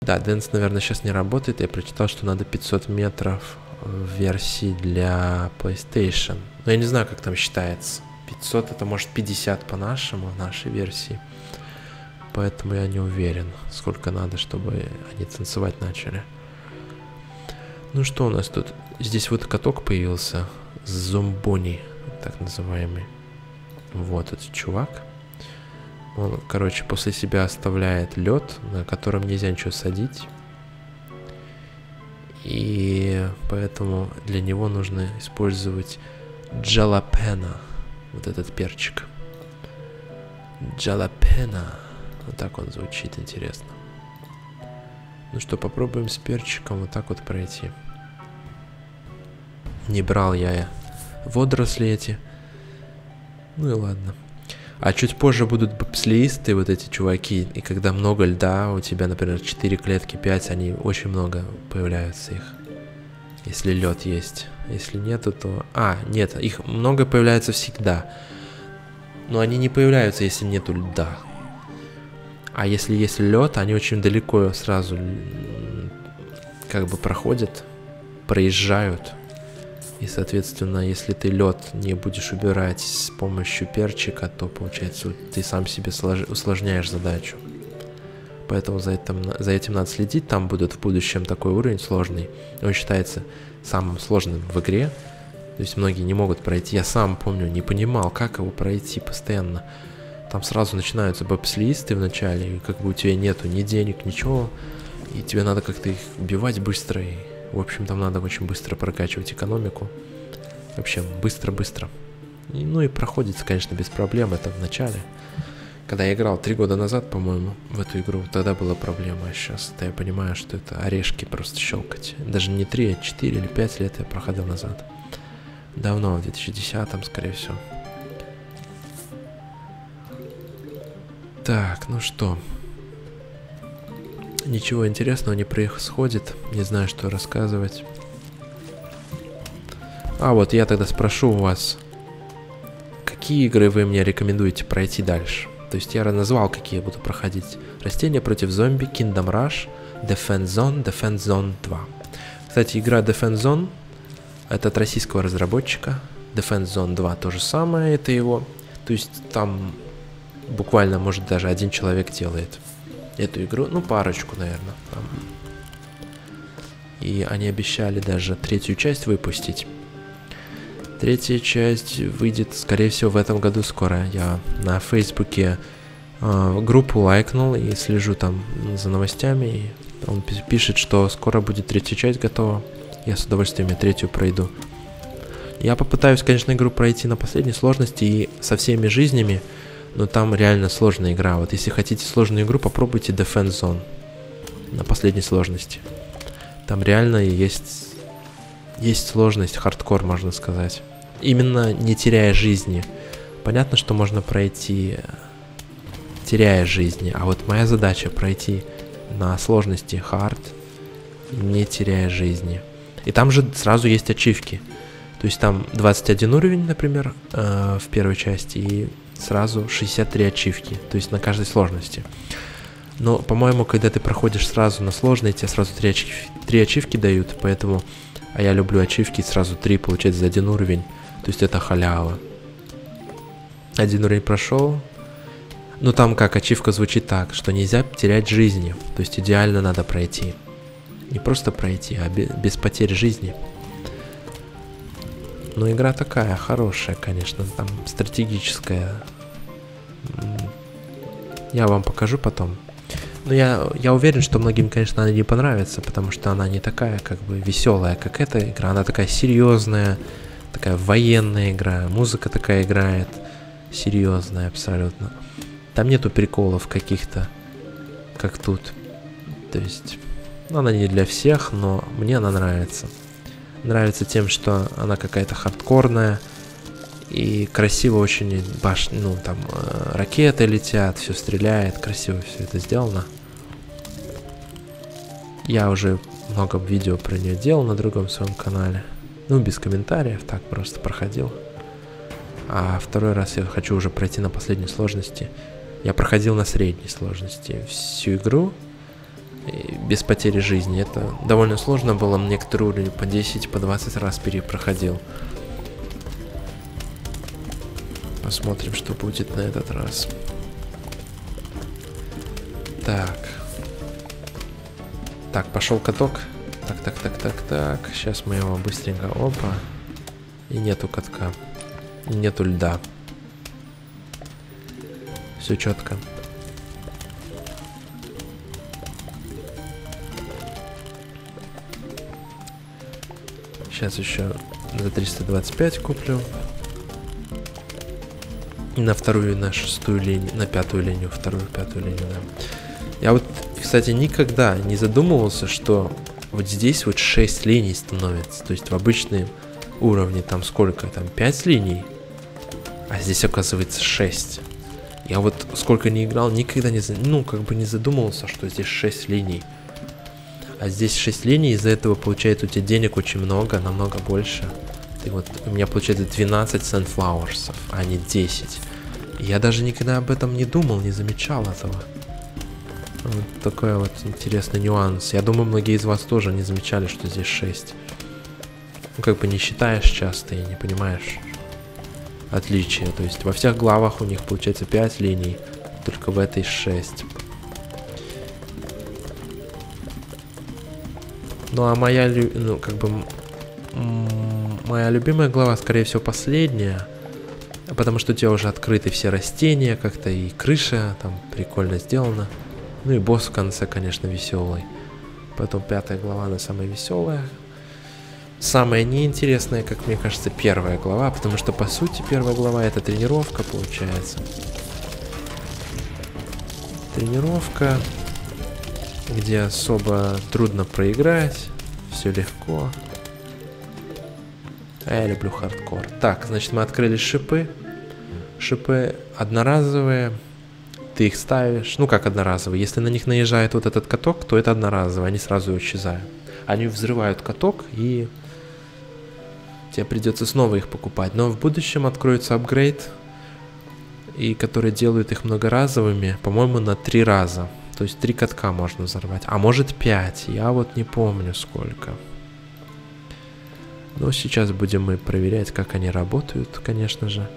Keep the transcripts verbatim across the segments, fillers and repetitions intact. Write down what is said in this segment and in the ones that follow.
Да, Dance, наверное, сейчас не работает. Я прочитал, что надо пятьсот метров в версии для PlayStation. Но я не знаю, как там считается. пятьсот это может пятьдесят по-нашему, в нашей версии. Поэтому я не уверен, сколько надо, чтобы они танцевать начали. Ну что у нас тут? Здесь вот каток появился. Зомбони, так называемый. Вот этот чувак. Он, короче, после себя оставляет лед, на котором нельзя ничего садить. И поэтому для него нужно использовать джалапено. Вот этот перчик. Джалапено. Вот так он звучит, интересно. Ну что, попробуем с перчиком вот так вот пройти. Не брал я водоросли эти. Ну и ладно. А чуть позже будут бобслеисты, вот эти чуваки. И когда много льда, у тебя, например, четыре клетки, пять, они очень много появляются их. Если лед есть. Если нету, то... А, нет, их много появляется всегда. Но они не появляются, если нету льда. А если есть лед, они очень далеко сразу как бы проходят, проезжают. И, соответственно, если ты лед не будешь убирать с помощью перчика, то, получается, ты сам себе усложняешь задачу. Поэтому за этим, за этим надо следить. Там будет в будущем такой уровень сложный. Он считается самым сложным в игре. То есть многие не могут пройти. Я сам помню, не понимал, как его пройти постоянно. Там сразу начинаются бобслеисты в начале, и как бы у тебя нету ни денег, ничего. И тебе надо как-то их убивать быстро. И, в общем, там надо очень быстро прокачивать экономику. Вообще, быстро-быстро. Ну и проходится, конечно, без проблем. Это в начале. Когда я играл три года назад, по-моему, в эту игру, тогда была проблема. А сейчас-то я понимаю, что это орешки просто щелкать. Даже не три, а четыре или пять лет я проходил назад. Давно, в две тысячи десятом, скорее всего. Так, ну что. Ничего интересного не происходит. Не знаю, что рассказывать. А, вот я тогда спрошу у вас, какие игры вы мне рекомендуете пройти дальше? То есть я назвал, какие я буду проходить. Растения против зомби, Kingdom Rush, Defense Zone, Defense Zone два. Кстати, игра Defense Zone это от российского разработчика. Defense Zone два то же самое, это его. То есть там буквально, может, даже один человек делает эту игру. Ну, парочку, наверное. Там. И они обещали даже третью часть выпустить. Третья часть выйдет, скорее всего, в этом году скоро. Я на Фейсбуке э, группу лайкнул и слежу там за новостями. И он пишет, что скоро будет третья часть готова. Я с удовольствием и третью пройду. Я попытаюсь, конечно, игру пройти на последней сложности и со всеми жизнями. Но там реально сложная игра. Вот если хотите сложную игру, попробуйте Defense Zone на последней сложности. Там реально есть, есть сложность, хардкор, можно сказать. Именно не теряя жизни. Понятно, что можно пройти, теряя жизни. А вот моя задача пройти на сложности hard, не теряя жизни. И там же сразу есть ачивки. То есть там двадцать один уровень, например, э, в первой части, и сразу шестьдесят три ачивки, то есть на каждой сложности. Но, по-моему, когда ты проходишь сразу на сложные, тебе сразу три ачивки, три ачивки дают, поэтому... А я люблю ачивки, сразу три получать за один уровень, то есть это халява. Один уровень прошел. Ну там как, ачивка звучит так, что нельзя терять жизни, то есть идеально надо пройти. Не просто пройти, а без потерь жизни. Но игра такая, хорошая, конечно, там стратегическая. Я вам покажу потом. Но я, я уверен, что многим, конечно, она не понравится, потому что она не такая, как бы, веселая, как эта игра. Она такая серьезная, такая военная игра, музыка такая играет, серьезная абсолютно. Там нету приколов каких-то, как тут. То есть, ну, она не для всех, но мне она нравится. Нравится тем, что она какая-то хардкорная и красиво очень, баш... ну там э, ракеты летят, все стреляет, красиво все это сделано. Я уже много видео про нее делал на другом своем канале, ну без комментариев, так просто проходил. А второй раз я хочу уже пройти на последней сложности. Я проходил на средней сложности всю игру без потери жизни. Это довольно сложно было. Некоторые уровни по десять, по двадцать раз перепроходил. Посмотрим, что будет на этот раз. Так. Так, пошел каток. Так, так, так, так, так. Сейчас мы его быстренько... Опа. И нету катка. И нету льда. Все четко. Сейчас еще за триста двадцать пять куплю. И на вторую, на шестую линию, на пятую линию, вторую, пятую линию, да. Я вот, кстати, никогда не задумывался, что вот здесь вот шесть линий становится. То есть в обычном уровне там сколько? Там пять линий. А здесь оказывается шесть. Я вот сколько не играл, никогда не, ну, как бы не задумывался, что здесь шесть линий. А здесь шесть линий, из-за этого получается у тебя денег очень много, намного больше. Ты вот, у меня получается двенадцать sunflowers'ов, а не десять. И я даже никогда об этом не думал, не замечал этого. Вот такой вот интересный нюанс. Я думаю, многие из вас тоже не замечали, что здесь шесть. Ну, как бы не считаешь часто и не понимаешь отличия. То есть во всех главах у них получается пять линий, только в этой шесть. Ну а моя, ну как бы, моя любимая глава, скорее всего, последняя. Потому что у тебя уже открыты все растения, как-то и крыша там прикольно сделана. Ну и босс в конце, конечно, веселый. Поэтому пятая глава, она самая веселая. Самая неинтересная, как мне кажется, первая глава, потому что, по сути, первая глава — это тренировка, получается. Тренировка, где особо трудно проиграть, все легко. А я люблю хардкор. Так, значит, мы открыли шипы. Шипы одноразовые. Ты их ставишь, ну как одноразовые. Если на них наезжает вот этот каток, то это одноразовые, они сразу исчезают. Они взрывают каток, и тебе придется снова их покупать. Но в будущем откроется апгрейд, и который делают их многоразовыми, по-моему, на три раза. То есть три катка можно взорвать. А может пять, я вот не помню сколько. Но сейчас будем мы проверять, как они работают, конечно же.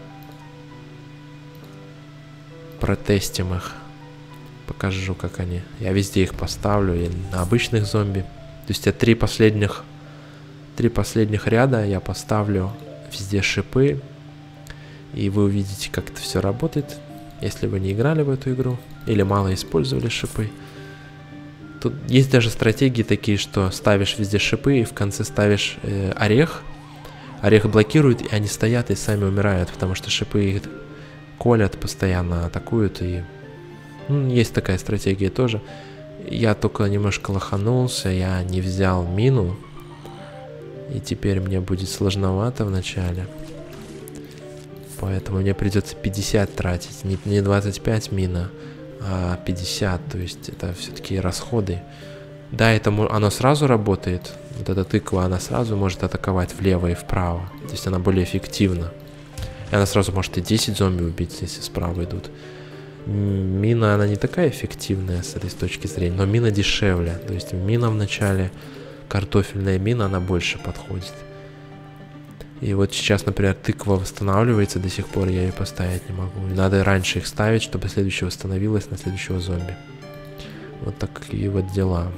Протестим их. Покажу, как они. Я везде их поставлю, и на обычных зомби. То есть я три последних, три последних ряда я поставлю везде шипы. И вы увидите, как это все работает. Если вы не играли в эту игру или мало использовали шипы. Тут есть даже стратегии такие, что ставишь везде шипы и в конце ставишь э, орех. Орех блокирует, и они стоят и сами умирают, потому что шипы их колят, постоянно атакуют. И ну, есть такая стратегия тоже. Я только немножко лоханулся, я не взял мину. И теперь мне будет сложновато в начале. Поэтому мне придется пятьдесят тратить. Не, не двадцать пять мина, а пятьдесят. То есть это все-таки расходы. Да, это, оно сразу работает. Вот эта тыква, она сразу может атаковать влево и вправо. То есть она более эффективна. И она сразу может и десять зомби убить, если справа идут. Мина, она не такая эффективная с этой точки зрения, но мина дешевле. То есть мина в начале, картофельная мина, она больше подходит. И вот сейчас, например, тыква восстанавливается, до сих пор я ее поставить не могу. И надо раньше их ставить, чтобы следующее восстановилось на следующего зомби. Вот такие вот дела.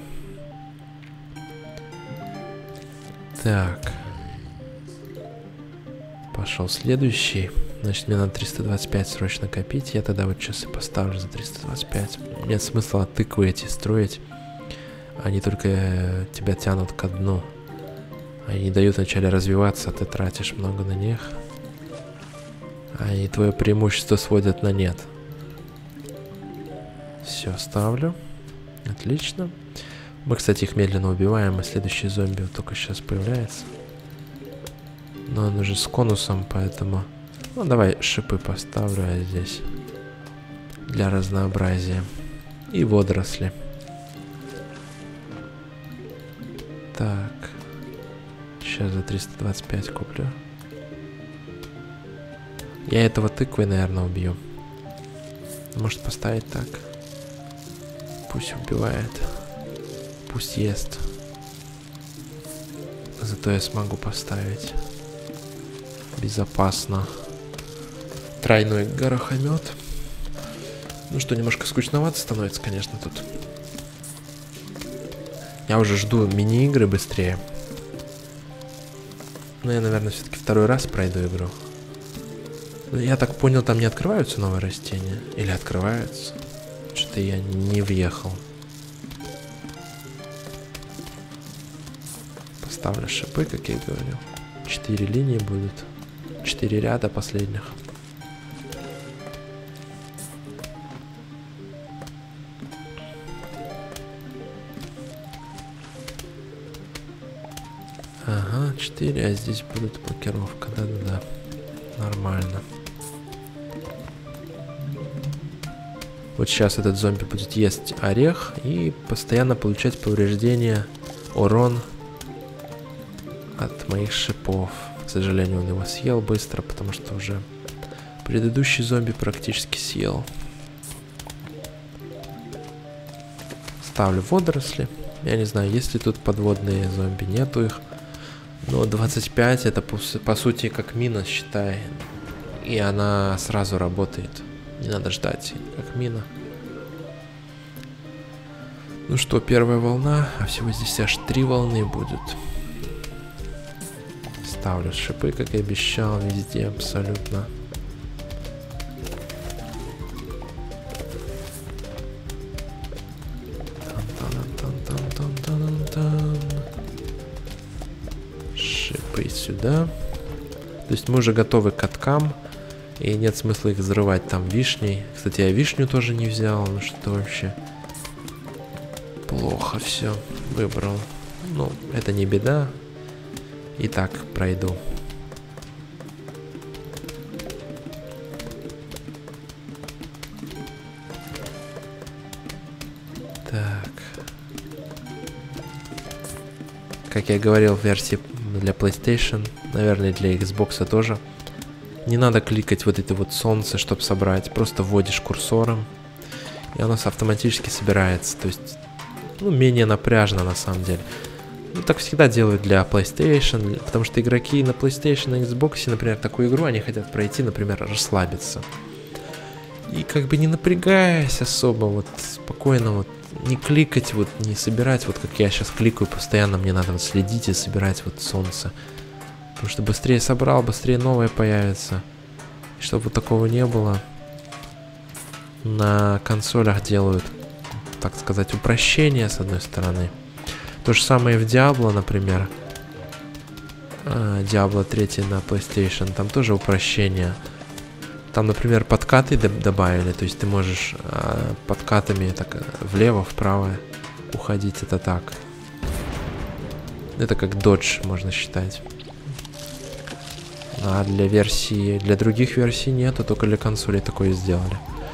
Так. Пошел следующий. Значит, мне надо триста двадцать пять срочно копить. Я тогда вот сейчас и поставлю за триста двадцать пять. Нет смысла тыквы эти строить. Они только тебя тянут ко дну. Они не дают вначале развиваться, ты тратишь много на них. А и твое преимущество сводят на нет. Все, ставлю. Отлично. Мы, кстати, их медленно убиваем, и следующий зомби вот только сейчас появляется. Но он уже с конусом, поэтому... Ну, давай шипы поставлю я здесь. Для разнообразия. И водоросли. Так. Сейчас за триста двадцать пять куплю. Я этого тыквой, наверное, убью. Может поставить так. Пусть убивает. пусть ест. Зато я смогу поставить безопасно тройной горохомет. Ну что, немножко скучновато становится, конечно, тут. Я уже жду мини-игры быстрее. Но я, наверное, все-таки второй раз пройду игру. Я так понял, там не открываются новые растения? Или открываются? Что-то я не въехал. Поставлю шипы, как я и говорил. Четыре линии будут. Четыре ряда последних. Ага, четыре, а здесь будет блокировка. Да-да-да. Нормально. Вот сейчас этот зомби будет есть орех и постоянно получать повреждения, урон от моих шипов. К сожалению, он его съел быстро, потому что уже предыдущий зомби практически съел. Ставлю водоросли. Я не знаю, есть ли тут подводные зомби, нету их. Но двадцать пять это по, по сути как мина, считай. И она сразу работает. Не надо ждать, как мина. Ну что, первая волна, а всего здесь аж три волны будет. Ставлю шипы, как и обещал, везде абсолютно. Шипы сюда. То есть мы уже готовы к каткам. И нет смысла их взрывать там вишней. Кстати, я вишню тоже не взял. Ну что вообще? Плохо все. Выбрал. Ну, это не беда. И так пройду. Так. Как я говорил, в версии для PlayStation, наверное, для Xbox тоже. Не надо кликать вот это вот солнце, чтобы собрать. Просто вводишь курсором, и оно автоматически собирается. То есть, ну, менее напряжно на самом деле. Ну, так всегда делают для PlayStation, потому что игроки на PlayStation, на Xbox, например, такую игру, они хотят пройти, например, расслабиться. И как бы не напрягаясь особо, вот спокойно вот не кликать, вот не собирать, вот как я сейчас кликаю постоянно, мне надо вот следить и собирать вот солнце. Потому что быстрее собрал, быстрее новое появится. И чтобы вот такого не было, на консолях делают, так сказать, упрощение с одной стороны. То же самое в Diablo, например. Diablo три на PlayStation, там тоже упрощение. Там, например, подкаты добавили, то есть ты можешь подкатами так влево, вправо уходить, это так. Это как додж, можно считать. А для версии, для других версий нету, только для консолей такое сделали.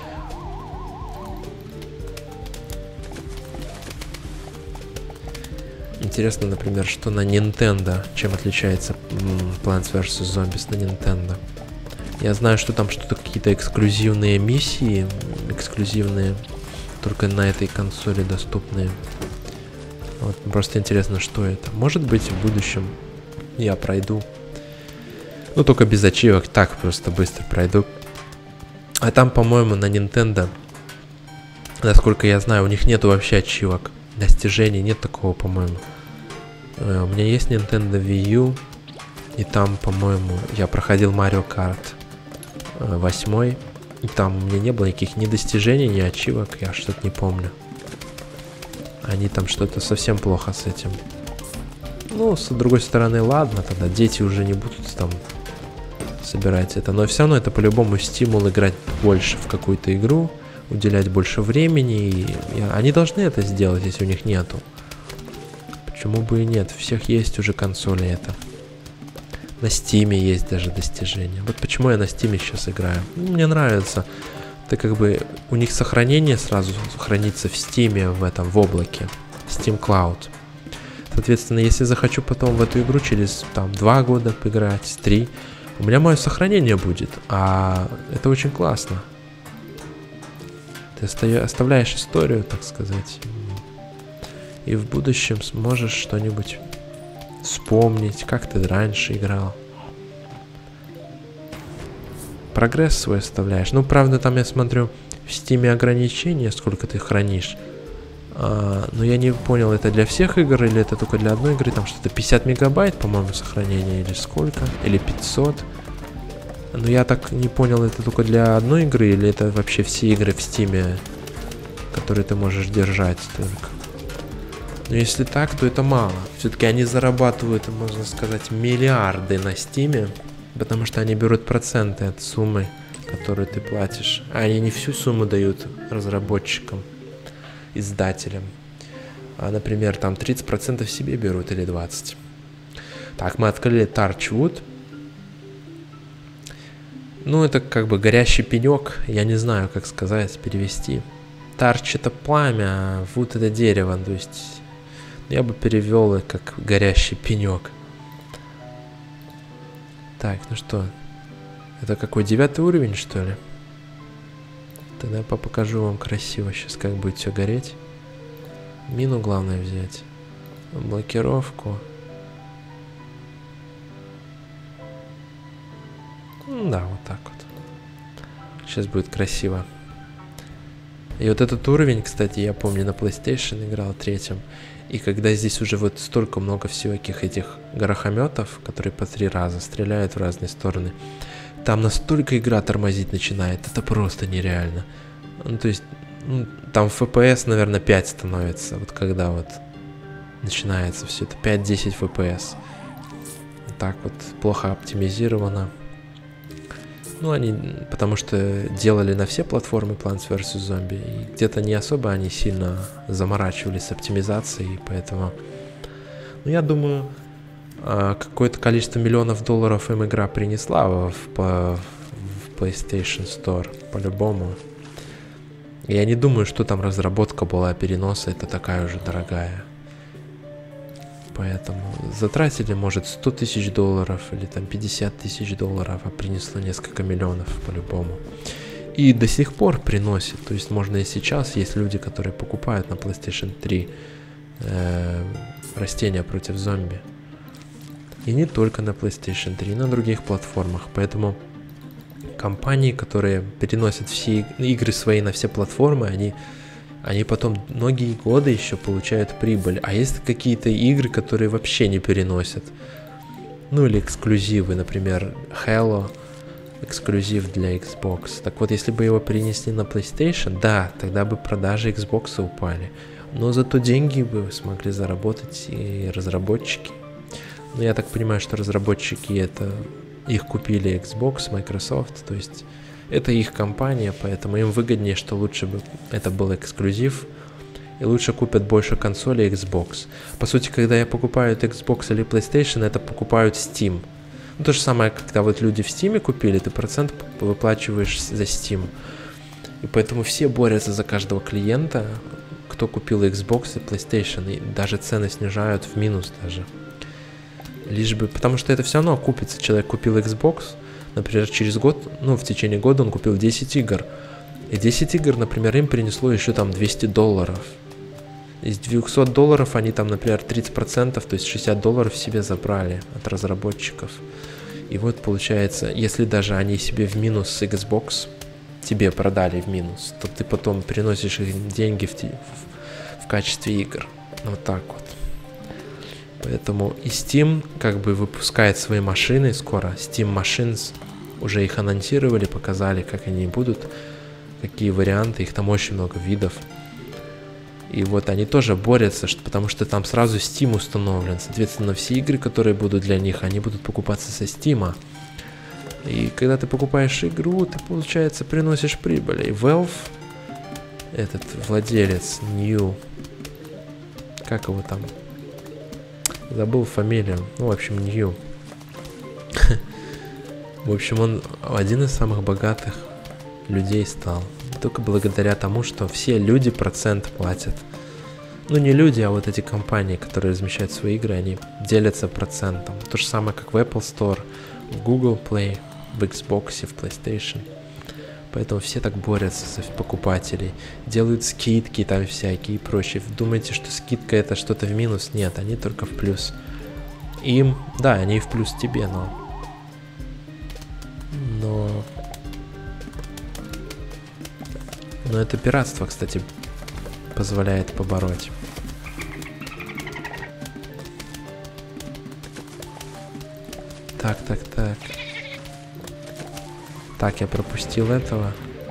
Интересно, например, что на Nintendo, чем отличается Plants версус. Zombies на Nintendo. Я знаю, что там что-то какие-то эксклюзивные миссии, эксклюзивные, только на этой консоли доступные. Вот, просто интересно, что это. Может быть, в будущем я пройду. Ну, только без ачивок, так просто быстро пройду. А там, по-моему, на Nintendo, насколько я знаю, у них нету вообще ачивок. Достижений нет такого, по-моему. У меня есть Nintendo Wii U, и там, по-моему, я проходил Mario Kart восемь, и там у меня не было никаких ни достижений, ни ачивок, я что-то не помню. Они там что-то совсем плохо с этим. Ну, с другой стороны, ладно, тогда дети уже не будут там собирать это, но все равно это по-любому стимул играть больше в какую-то игру, уделять больше времени, и, и они должны это сделать, если у них нету. Почему бы и нет? У всех есть уже консоли это. На Стиме есть даже достижения. Вот почему я на Стиме сейчас играю. Ну, мне нравится. Это как бы у них сохранение сразу хранится в Стиме, в этом, в облаке. Steam Cloud. Соответственно, если захочу потом в эту игру через там два года поиграть, три, у меня мое сохранение будет. А это очень классно. Ты оставляешь историю, так сказать. И в будущем сможешь что-нибудь вспомнить, как ты раньше играл. Прогресс свой оставляешь. Ну, правда, там я смотрю в Steam ограничения, сколько ты хранишь. А, но я не понял, это для всех игр или это только для одной игры. Там что-то пятьдесят мегабайт, по-моему, сохранения или сколько? Или пятьсот. Но я так не понял, это только для одной игры или это вообще все игры в Steam, которые ты можешь держать только. Но если так, то это мало. Все-таки они зарабатывают, можно сказать, миллиарды на Steam, потому что они берут проценты от суммы, которую ты платишь. А они не всю сумму дают разработчикам, издателям. А, например, там тридцать процентов себе берут или двадцать процентов. Так, мы открыли Torchwood. Ну, это как бы горящий пенек. Я не знаю, как сказать, перевести. Torch — это пламя, а wood — это дерево. То есть я бы перевел как горящий пенек. Так, ну что? Это какой, девятый уровень, что ли? Тогда я покажу вам красиво сейчас, как будет все гореть. Мину главное взять. Блокировку. Ну, да, вот так вот. Сейчас будет красиво. И вот этот уровень, кстати, я помню, на PlayStation играл третьем. И когда здесь уже вот столько много всяких этих горохометов, которые по три раза стреляют в разные стороны, там настолько игра тормозить начинает, это просто нереально. Ну, то есть, ну, там эф пи эс, наверное, пять становится, вот когда вот начинается все это, пять-десять эф пи эс. Так вот, плохо оптимизировано. Ну, они, потому что делали на все платформы Plants версус. Zombie, и где-то не особо они сильно заморачивались с оптимизацией, поэтому, ну, я думаю, какое-то количество миллионов долларов им игра принесла в, в, в PlayStation Store, по-любому. Я не думаю, что там разработка была, переноса, это такая уже дорогая. Поэтому затратили, может, сто тысяч долларов или там пятьдесят тысяч долларов, а принесло несколько миллионов по-любому. И до сих пор приносит. То есть можно и сейчас, есть люди, которые покупают на PlayStation три э, растения против зомби. И не только на PlayStation три, на других платформах. Поэтому компании, которые переносят все игры свои на все платформы, они... они потом многие годы еще получают прибыль. А есть какие-то игры, которые вообще не переносят. Ну или эксклюзивы, например, Halo, эксклюзив для Xbox. Так вот, если бы его перенесли на PlayStation, да, тогда бы продажи Xbox упали. Но зато деньги бы смогли заработать и разработчики. Но я так понимаю, что разработчики это... их купили Xbox, Microsoft, то есть... это их компания, поэтому им выгоднее, что лучше бы это был эксклюзив, и лучше купят больше консолей Xbox. По сути, когда я покупаю Xbox или PlayStation, это покупают Steam. Ну, то же самое, когда вот люди в Steam купили, ты процент выплачиваешь за Steam. И поэтому все борются за каждого клиента, кто купил Xbox и PlayStation, и даже цены снижают в минус даже. Лишь бы, потому что это все равно окупится. Человек купил Xbox, например, через год, ну, в течение года он купил десять игр. И десять игр, например, им принесло еще там двести долларов. Из двухсот долларов они там, например, тридцать процентов, то есть шестьдесят долларов себе забрали от разработчиков. И вот получается, если даже они себе в минус Xbox тебе продали в минус, то ты потом приносишь их деньги в, в, в качестве игр. Вот так вот. Поэтому и Steam как бы выпускает свои машины скоро. Steam Machines, уже их анонсировали, показали, как они будут, какие варианты, их там очень много видов. И вот они тоже борются, что, потому что там сразу Steam установлен. Соответственно, все игры, которые будут для них, они будут покупаться со Steam. И когда ты покупаешь игру, ты, получается, приносишь прибыль. И Valve, этот владелец New, как его там? Забыл фамилию. Ну, в общем, Нью. В общем, он один из самых богатых людей стал. Только благодаря тому, что все люди процент платят. Ну, не люди, а вот эти компании, которые размещают свои игры, они делятся процентом. То же самое, как в Apple Store, в Google Play, в Xbox, в PlayStation. Поэтому все так борются за покупателей. Делают скидки там всякие и прочее. Думаете, что скидка это что-то в минус? Нет, они только в плюс. Им, да, они в плюс тебе, но... Но... Но это пиратство, кстати, позволяет побороть. Так, так, так. Так, я пропустил этого.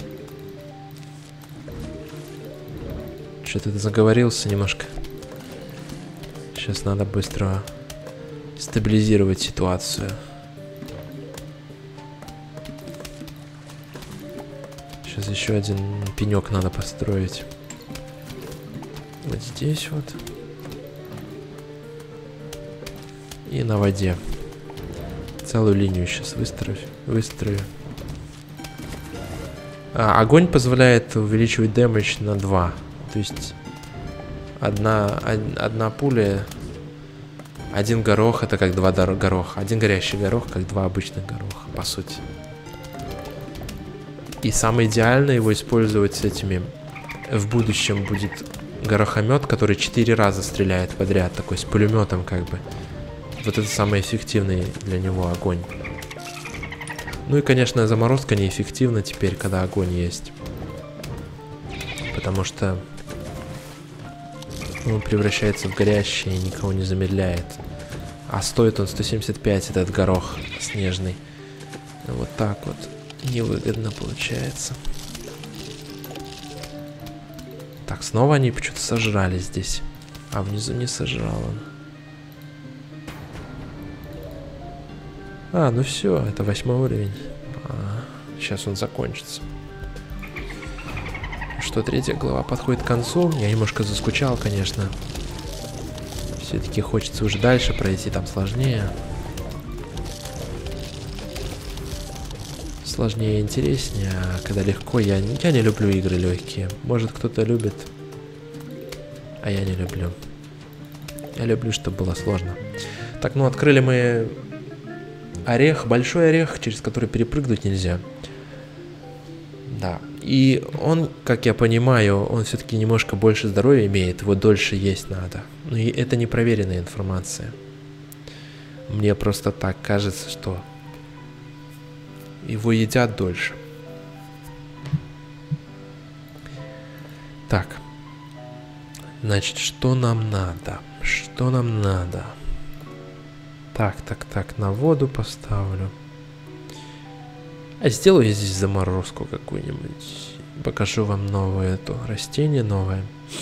Что-то заговорился немножко. Сейчас надо быстро стабилизировать ситуацию. Сейчас еще один пенек надо построить. Вот здесь вот. И на воде. Целую линию сейчас выстрою. выстрою. А, огонь позволяет увеличивать дэмэдж на два. То есть одна, од, одна пуля, один горох это как два гороха. Один горящий горох как два обычных гороха, по сути. И самое идеальное его использовать с этими. В будущем будет горохомет, который четыре раза стреляет подряд, такой с пулеметом как бы. Вот это самый эффективный для него огонь. Ну и, конечно, заморозка неэффективна теперь, когда огонь есть. Потому что он превращается в горящий и никого не замедляет. А стоит он сто семьдесят пять, этот горох снежный. Вот так вот. Невыгодно получается. Так, снова они почему-то сожрали здесь. А внизу не сожрал он. А, ну все, это восьмой уровень. А, сейчас он закончится. Что, третья глава подходит к концу. Я немножко заскучал, конечно. Все-таки хочется уже дальше пройти, там сложнее. Сложнее и интереснее, а когда легко, я, я не люблю игры легкие. Может, кто-то любит, а я не люблю. Я люблю, чтобы было сложно. Так, ну открыли мы орех, большой орех, через который перепрыгнуть нельзя. Да, и он, как я понимаю, он все-таки немножко больше здоровья имеет, его дольше есть надо. Но и это непроверенная информация. Мне просто так кажется, что его едят дольше. Так. Значит, что нам надо? Что нам надо? Так, так, так, на воду поставлю. А сделаю я здесь заморозку какую-нибудь. Покажу вам новое это растение, новое.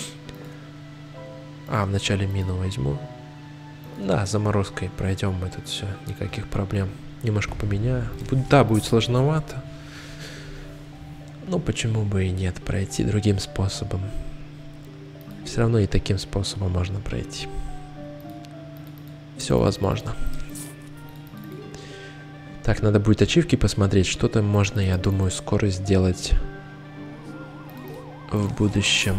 А, вначале мину возьму. Да, заморозкой пройдем мы тут все, никаких проблем. Немножко поменяю. Да, будет сложновато. Но почему бы и нет, пройти другим способом. Все равно и таким способом можно пройти. Все возможно. Так, надо будет ачивки посмотреть. Что-то можно, я думаю, скоро сделать в будущем.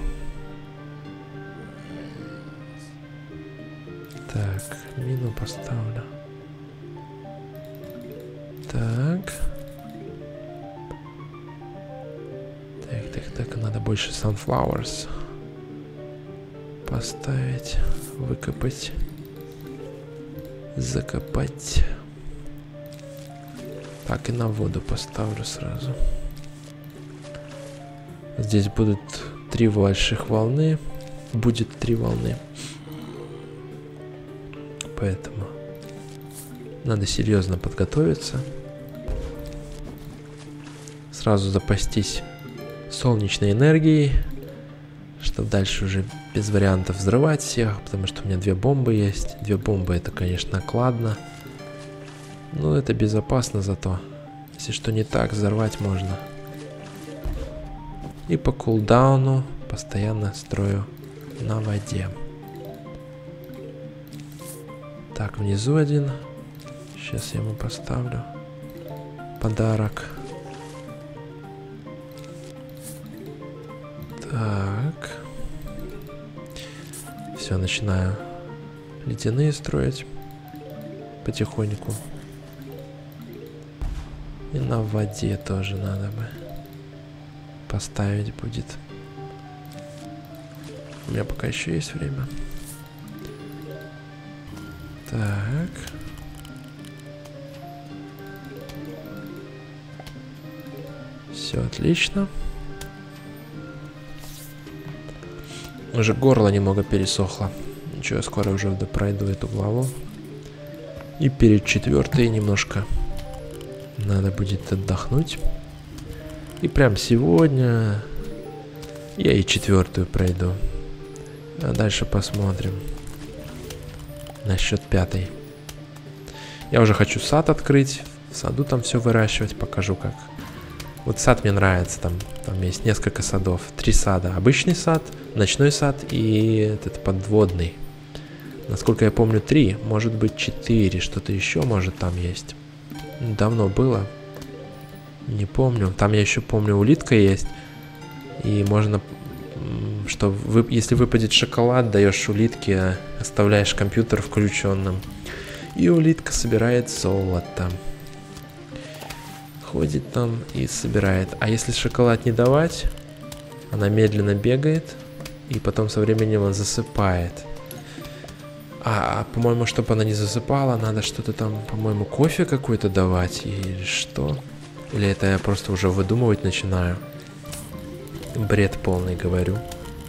Так, мину поставлю. Так. Так, так, так, надо больше sunflowers поставить, выкопать, закопать. Так, и на воду поставлю сразу. Здесь будут три больших волны. Будет три волны. Поэтому надо серьезно подготовиться. Сразу запастись солнечной энергией, чтобы дальше уже без вариантов взрывать всех, потому что у меня две бомбы есть. Две бомбы это, конечно, кладно. Но это безопасно зато. Если что не так, взорвать можно. И по кулдауну постоянно строю на воде. Так, внизу один. Сейчас я ему поставлю подарок. Так. Все, начинаю ледяные строить потихоньку. И на воде тоже надо бы. поставить будет. У меня пока еще есть время. Так. Все отлично. Уже горло немного пересохло. Ничего, я скоро уже пройду эту главу. И перед четвертой немножко надо будет отдохнуть. И прям сегодня я и четвертую пройду. А дальше посмотрим. Насчет пятой. Я уже хочу сад открыть. В саду там все выращивать. Покажу как. Вот сад мне нравится. Там, там есть несколько садов. Три сада. Обычный сад, ночной сад и этот подводный. Насколько я помню, три. Может быть, четыре. Что-то еще может там есть. Давно было. Не помню. Там я еще помню, улитка есть. И можно... Что вы, если выпадет шоколад, даешь улитке, оставляешь компьютер включенным. И улитка собирает золото. Ходит там и собирает. А если шоколад не давать, она медленно бегает. И потом со временем он засыпает. А, а по-моему, чтобы она не засыпала, надо что-то там, по-моему, кофе какой-то давать. Или что? Или это я просто уже выдумывать начинаю? Бред полный, говорю.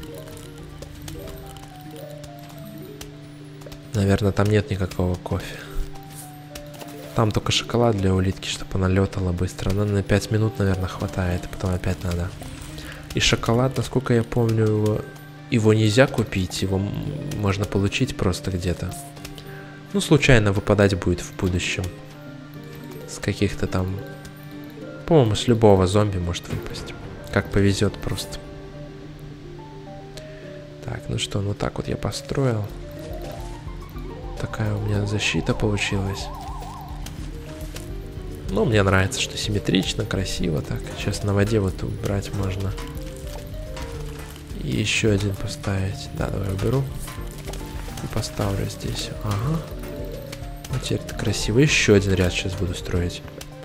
Наверное, там нет никакого кофе. Там только шоколад для улитки, чтобы она летала быстро. Она на пять минут, наверное, хватает. А потом опять надо. И шоколад, насколько я помню, его, его нельзя купить. Его можно получить просто где-то. Ну, случайно выпадать будет в будущем. С каких-то там... По-моему, с любого зомби может выпасть. Как повезет просто. Так, ну что, ну так вот я построил. Такая у меня защита получилась. Ну, мне нравится, что симметрично, красиво так. Сейчас на воде вот убрать можно. И еще один поставить. Да, давай уберу. И поставлю здесь. Ага. Вот теперь это красиво. Еще один ряд сейчас буду строить.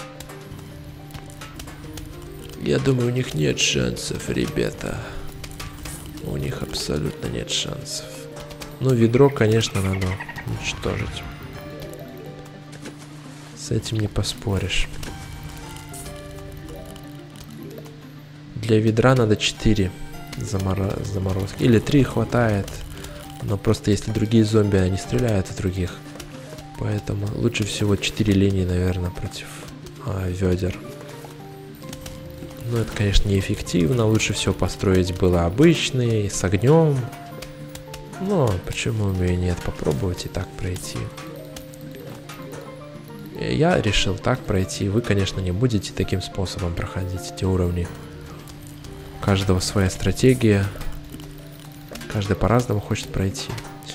Я думаю, у них нет шансов, ребята. У них абсолютно нет шансов. Ну, ведро, конечно, надо уничтожить. С этим не поспоришь. Для ведра надо четыре замор... заморозки. Или три хватает. Но просто если другие зомби, они стреляют в других. Поэтому лучше всего четыре линии, наверное, против а, ведер. Ну, это, конечно, неэффективно. Лучше всего построить было обычный, с огнем. Но почему бы и нет? Попробовать и так пройти. Я решил так пройти. Вы, конечно, не будете таким способом проходить эти уровни. У каждого своя стратегия. Каждый по-разному хочет пройти.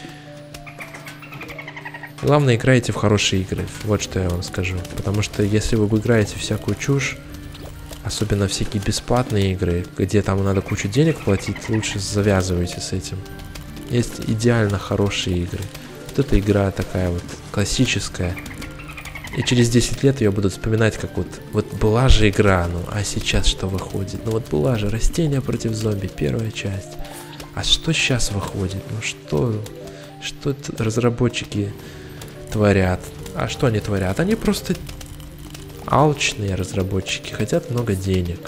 Главное, играйте в хорошие игры. Вот что я вам скажу. Потому что если вы играете всякую чушь, особенно всякие бесплатные игры, где там надо кучу денег платить, лучше завязывайте с этим. Есть идеально хорошие игры. Вот эта игра такая вот классическая. И через десять лет ее будут вспоминать, как вот, вот была же игра, ну а сейчас что выходит? Ну вот была же Растения против зомби, первая часть. А что сейчас выходит? Ну что, что разработчики творят? А что они творят? Они просто алчные разработчики, хотят много денег.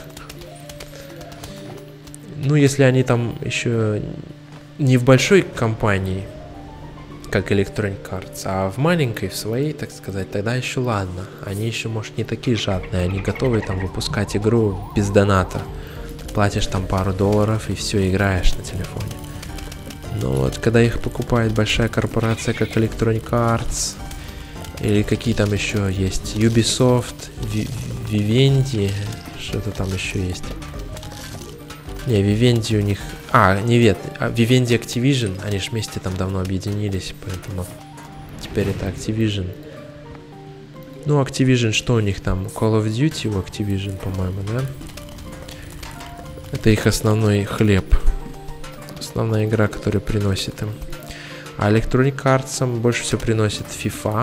Ну если они там еще не в большой компании, как Electronic Arts, а в маленькой, в своей, так сказать, тогда еще ладно. Они еще, может, не такие жадные, они готовы там выпускать игру без доната. Платишь там пару долларов и все, играешь на телефоне. Но вот когда их покупает большая корпорация, как Electronic Arts, или какие там еще есть, Ubisoft, Vivendi, что-то там еще есть. Не, Vivendi у них... А, не вет, а Vivendi Activision, они же вместе там давно объединились, поэтому теперь это Activision. Ну, Activision, что у них там? Call of Duty у Activision, по-моему, да? Это их основной хлеб. Основная игра, которая приносит им. А Electronic Arts больше всего приносит FIFA,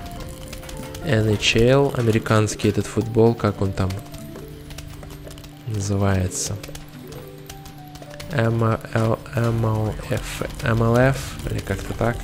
эн эйч эл, американский этот футбол, как он там называется эм эл эф, эм эл эф или как-то так.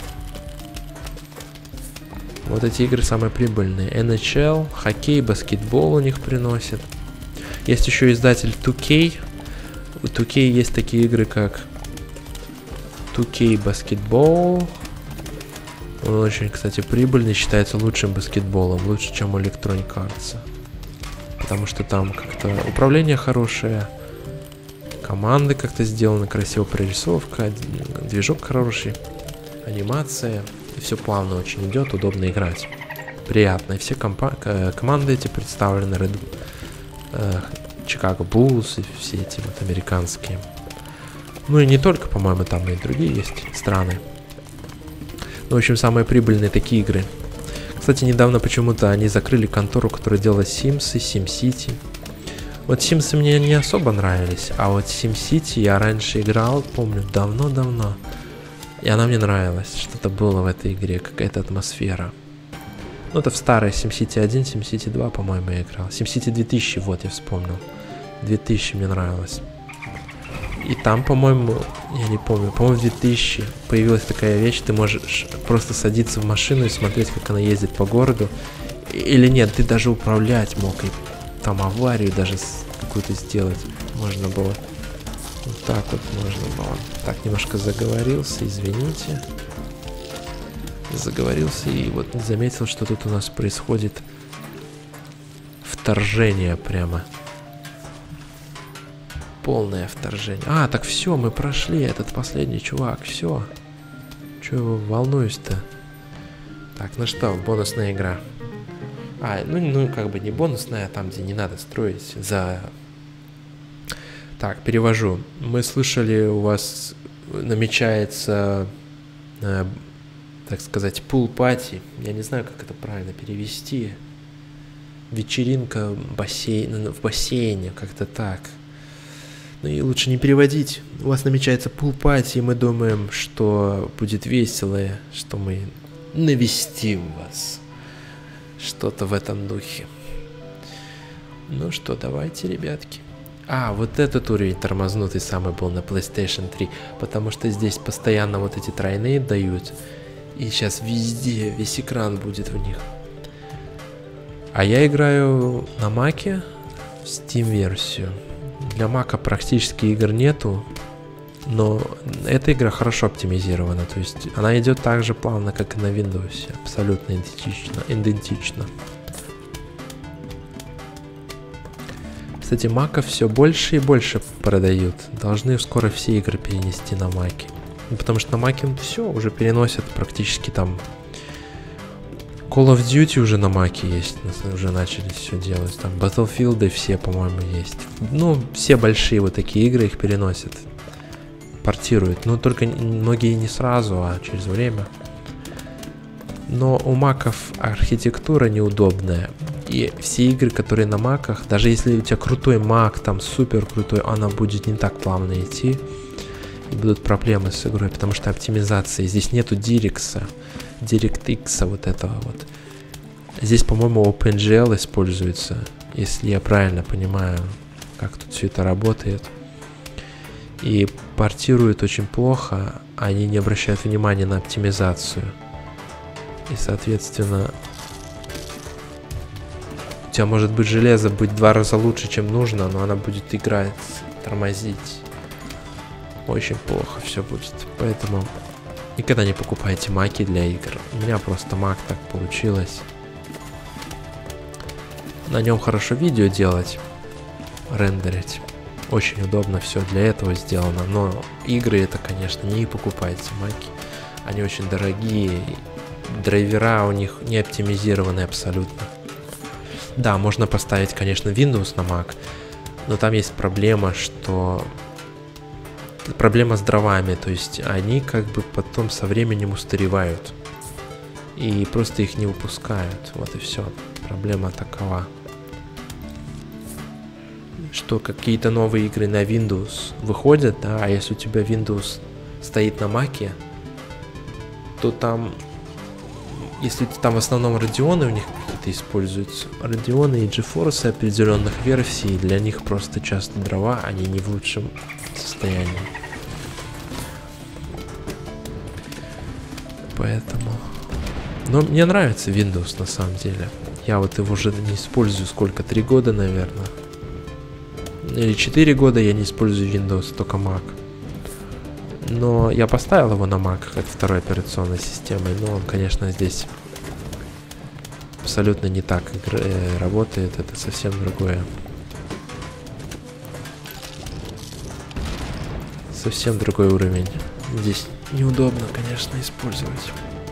Вот эти игры самые прибыльные. эн эйч эл, хоккей, баскетбол у них приносит. Есть еще издатель ту кей. У ту кей есть такие игры, как ту кей баскетбол. Он очень, кстати, прибыльный, считается лучшим баскетболом, лучше, чем у Electronic Arts. Потому что там как-то управление хорошее, команды как-то сделаны, красиво прорисовка, движок хороший, анимация. И все плавно очень идет, удобно играть. Приятно. И все компа- команды эти представлены. Red, э, Chicago Bulls и все эти вот американские. Ну и не только, по-моему, там и другие есть страны. Ну, в общем, самые прибыльные такие игры. Кстати, недавно почему-то они закрыли контору, которая делала Sims и SimCity. Вот Sims мне не особо нравились, а вот SimCity я раньше играл, помню, давно-давно. И она мне нравилась. Что-то было в этой игре, какая-то атмосфера. Ну, это в старой SimCity один, SimCity два, по-моему, я играл. SimCity две тысячи, вот, я вспомнил. две тысячи мне нравилось. И там, по-моему, я не помню, по-моему, в две тысячи появилась такая вещь, ты можешь просто садиться в машину и смотреть, как она ездит по городу. Или нет, ты даже управлять мог, и там аварию даже какую-то сделать можно было. Вот так вот можно было. Так, немножко заговорился, извините. Заговорился и вот не заметил, что тут у нас происходит вторжение прямо. Полное вторжение. А, так все, мы прошли, этот последний чувак, все. Чего волнуюсь-то? Так, ну что, бонусная игра. А, ну, ну, как бы не бонусная, а там, где не надо строить за... Так, перевожу. Мы слышали, у вас намечается, э, так сказать, пул-пати. Я не знаю, как это правильно перевести. Вечеринка бассейн, в бассейне, как-то так. Ну и лучше не переводить. У вас намечается пул-пати, и мы думаем, что будет весело, что мы навестим вас. Что-то в этом духе. Ну что, давайте, ребятки. А, вот этот уровень тормознутый самый был на PlayStation три, потому что здесь постоянно вот эти тройные дают, и сейчас везде, весь экран будет в них. А я играю на Маке в Steam-версию. Для Мака практически игр нету, но эта игра хорошо оптимизирована, то есть она идет так же плавно, как и на Windows, абсолютно идентично. идентично. Кстати, Мака все больше и больше продают. Должны скоро все игры перенести на Маке. Ну, потому что на Маке все уже переносят практически там. Call of Duty уже на Маке есть. Уже начали все делать. Там Battlefield все, по-моему, есть. Ну, все большие вот такие игры их переносят. Портируют. Ну, только многие не сразу, а через время. Но у маков архитектура неудобная. И все игры, которые на маках, даже если у тебя крутой мак, там супер крутой, она будет не так плавно идти. И будут проблемы с игрой, потому что оптимизация. Здесь нету DirectX, DirectX вот этого вот. Здесь, по-моему, OpenGL используется, если я правильно понимаю, как тут все это работает. И портируют очень плохо, они не обращают внимания на оптимизацию. И, соответственно, у тебя может быть железо быть в два раза лучше, чем нужно, но она будет играть, тормозить. Очень плохо все будет. Поэтому никогда не покупайте маки для игр. У меня просто мак так получилось. На нем хорошо видео делать, рендерить. Очень удобно, все для этого сделано. Но игры это, конечно, не покупайте маки. Они очень дорогие. Драйвера у них не оптимизированы абсолютно. Да, можно поставить, конечно, Windows на Mac, но там есть проблема, что проблема с дровами, то есть они как бы потом со временем устаревают и просто их не выпускают. Вот и все. Проблема такова, что какие-то новые игры на Windows выходят, да, а если у тебя Windows стоит на Mac, то там если там в основном Radeon у них какие-то используются, Radeon и GeForce определенных версий, для них просто часто дрова, они не в лучшем состоянии. Поэтому... Но мне нравится Windows на самом деле. Я вот его уже не использую сколько, три года, наверное. Или четыре года я не использую Windows, только Mac. Но я поставил его на Mac как второй операционной системой, но он, конечно, здесь абсолютно не так работает, это совсем другое. Совсем другой уровень. Здесь неудобно, конечно, использовать.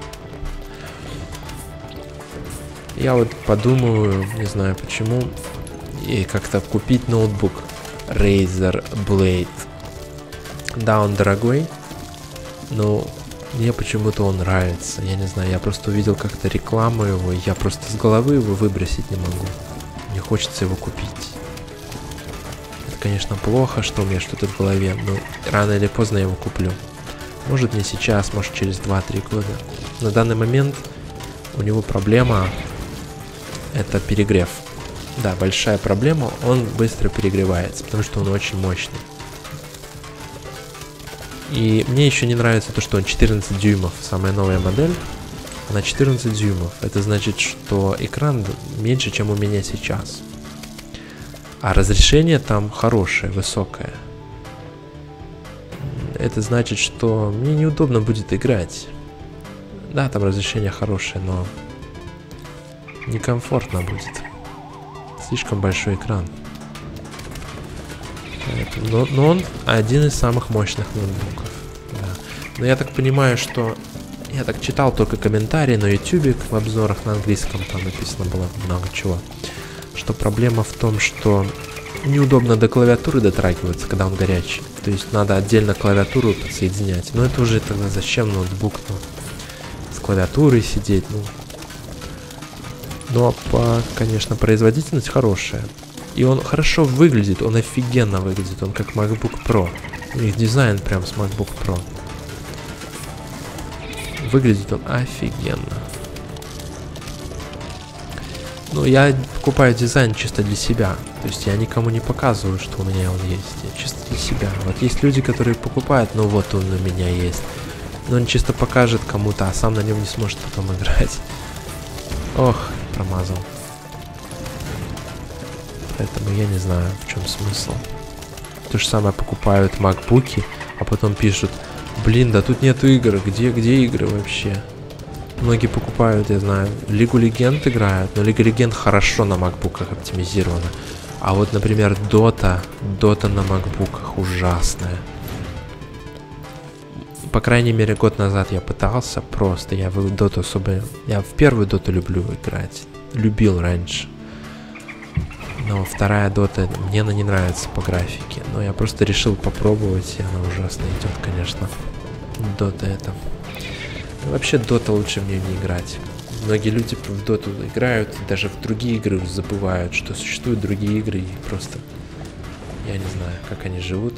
Я вот подумаю, не знаю почему, и как-то купить ноутбук Razer Blade. Да, он дорогой, но мне почему-то он нравится. Я не знаю, я просто увидел как-то рекламу его, и я просто с головы его выбросить не могу. Мне хочется его купить. Это, конечно, плохо, что у меня что-то в голове, но рано или поздно я его куплю. Может не сейчас, может через два-три года. На данный момент у него проблема — это перегрев. Да, большая проблема, он быстро перегревается, потому что он очень мощный. И мне еще не нравится то, что он четырнадцать дюймов, самая новая модель, она четырнадцать дюймов. Это значит, что экран меньше, чем у меня сейчас. А разрешение там хорошее, высокое. Это значит, что мне неудобно будет играть. Да, там разрешение хорошее, но некомфортно будет. Слишком большой экран. Но, но он один из самых мощных ноутбуков. Да. Но я так понимаю, что... Я так читал только комментарии на YouTube в обзорах на английском, там написано было много чего. Что проблема в том, что неудобно до клавиатуры дотрагиваться, когда он горячий. То есть надо отдельно клавиатуру подсоединять. Но это уже тогда зачем ноутбук, ну, с клавиатурой сидеть, ну. Но, по, конечно, производительность хорошая. И он хорошо выглядит, он офигенно выглядит, он как MacBook Pro. У них дизайн прям с MacBook Pro. Выглядит он офигенно. Ну, я покупаю дизайн чисто для себя. То есть я никому не показываю, что у меня он есть. Я чисто для себя. Вот есть люди, которые покупают, ну вот он у меня есть. Но он чисто покажет кому-то, а сам на нем не сможет потом играть. Ох, промазал. Поэтому я не знаю, в чем смысл. То же самое покупают макбуки, а потом пишут: блин, да тут нету игр, где, где игры вообще? Многие покупают, я знаю, Лигу Легенд играют, но Лига Легенд хорошо на макбуках оптимизирована. А вот, например, Дота, Дота на макбуках ужасная. По крайней мере, год назад я пытался просто, я в Доту особо... Я в первую Доту люблю играть, любил раньше. Но вторая Дота, мне она не нравится по графике. Но я просто решил попробовать, и она ужасно идет, конечно. Дота это. И вообще Дота лучше в нее не играть. Многие люди в Доту играют, и даже в другие игры забывают, что существуют другие игры. И просто я не знаю, как они живут.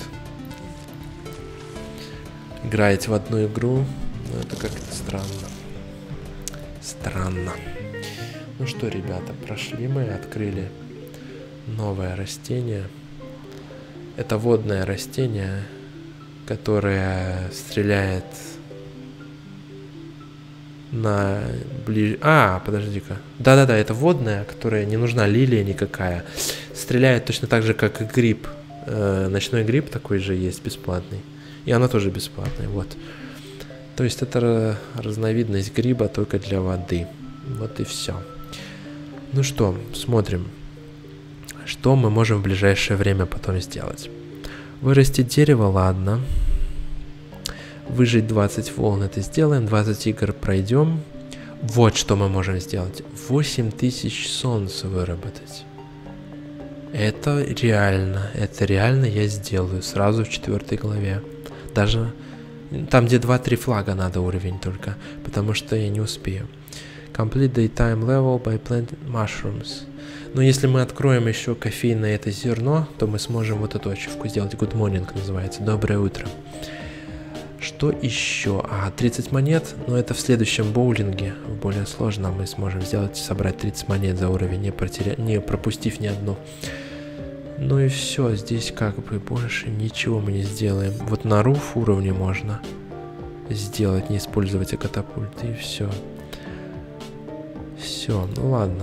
Играете в одну игру, но это как-то странно. Странно. Ну что, ребята, прошли мы, открыли новое растение. Это водное растение, которое стреляет на ближ... А, подожди-ка. Да-да-да, это водное, которое не нужна лилия никакая. Стреляет точно так же, как и гриб. Э, ночной гриб такой же есть, бесплатный. И она тоже бесплатная, вот. То есть это разновидность гриба только для воды. Вот и все. Ну что, смотрим. Что мы можем в ближайшее время потом сделать? Вырастить дерево, ладно. Выжить двадцать волн, это сделаем. двадцать игр пройдем. Вот что мы можем сделать. восемь тысяч солнца выработать. Это реально. Это реально я сделаю. Сразу в четвертой главе. Даже там, где два-три флага надо уровень только. Потому что я не успею. Complete daytime level by planting mushrooms. Но если мы откроем еще кофейное это зерно, то мы сможем вот эту ачивку сделать. Good morning называется. Доброе утро. Что еще? А, тридцать монет, но это в следующем боулинге, в более сложном, мы сможем сделать, собрать тридцать монет за уровень, не, протеря... не пропустив ни одну. Ну и все, здесь как бы больше ничего мы не сделаем. Вот на руф уровне можно сделать, не использовать катапульты, и все. Все, ну ладно.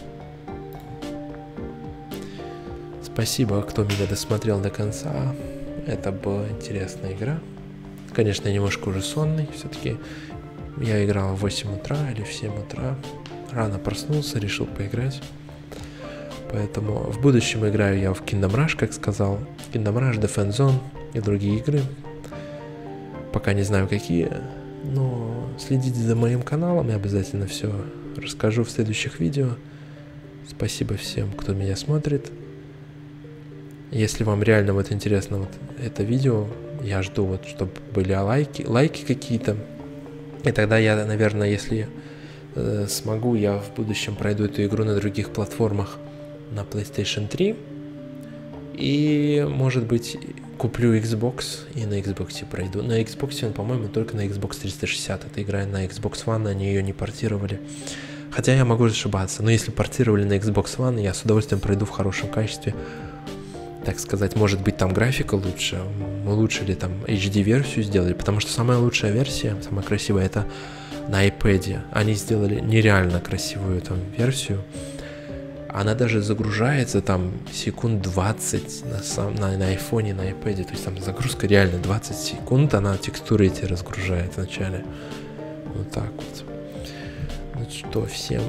Спасибо, кто меня досмотрел до конца. Это была интересная игра. Конечно, я немножко уже сонный. Все-таки я играл в восемь утра или в семь утра. Рано проснулся, решил поиграть. Поэтому в будущем играю я в Kingdom Rush, как сказал. Kingdom Rush, Defense Zone и другие игры. Пока не знаю какие. Но следите за моим каналом, я обязательно все расскажу в следующих видео. Спасибо всем, кто меня смотрит. Если вам реально вот интересно вот это видео, я жду вот, чтобы были лайки, лайки какие-то. И тогда я, наверное, если э, смогу, я в будущем пройду эту игру на других платформах, на PlayStation три. И, может быть, куплю Xbox и на Xbox пройду. На Xbox он, по-моему, только на Xbox триста шестьдесят. Это игра на Xbox One, они ее не портировали. Хотя я могу ошибаться. Но если портировали на Xbox One, я с удовольствием пройду в хорошем качестве. Так сказать, может быть, там графика лучше, улучшили там эйч ди-версию сделали, потому что самая лучшая версия, самая красивая, это на iPad. Они сделали нереально красивую там версию. Она даже загружается там секунд двадцать на, сам, на, на айфоне, на iPad. То есть там загрузка реально двадцать секунд, она текстуры эти разгружает вначале. Вот так вот. Ну что, всем,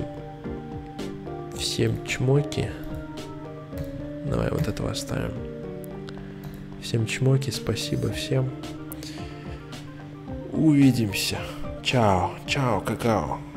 всем чмоки. Давай вот этого оставим. Всем чмоки, спасибо всем. Увидимся. Чао, чао, какао.